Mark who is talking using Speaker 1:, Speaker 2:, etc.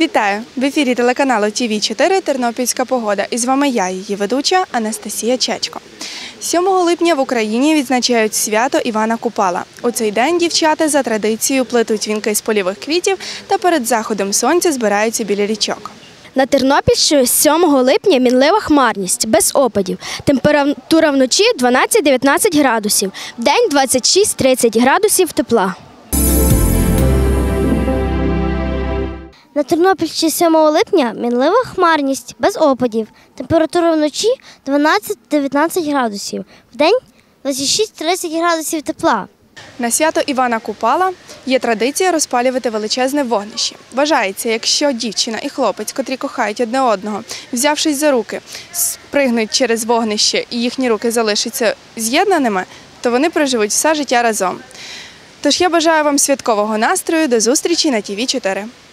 Speaker 1: Вітаю! В ефірі телеканалу ТВ4 «Тернопільська погода». І з вами я, її ведуча Анастасія Чечко. 7 липня в Україні відзначають свято Івана Купала. У цей день дівчата за традицією плетуть вінки з полівих квітів та перед заходом сонця збираються біля річок.
Speaker 2: На Тернопільщині 7 липня мінлива хмарність, без опадів. Температура вночі 12-19 градусів, вдень 26-30 градусів тепла.
Speaker 3: На Тернопільщині 7 липня мінлива хмарність, без опадів. Температура вночі 12-19 градусів, вдень 26-30 градусів тепла.
Speaker 1: На свято Івана Купала є традиція розпалювати величезне вогнище. Вважається, якщо дівчина і хлопець, котрі кохають одне одного, взявшись за руки, спригнуть через вогнище і їхні руки залишаться з'єднаними, то вони проживуть все життя разом. Тож я бажаю вам святкового настрою, до зустрічі на ТВ4.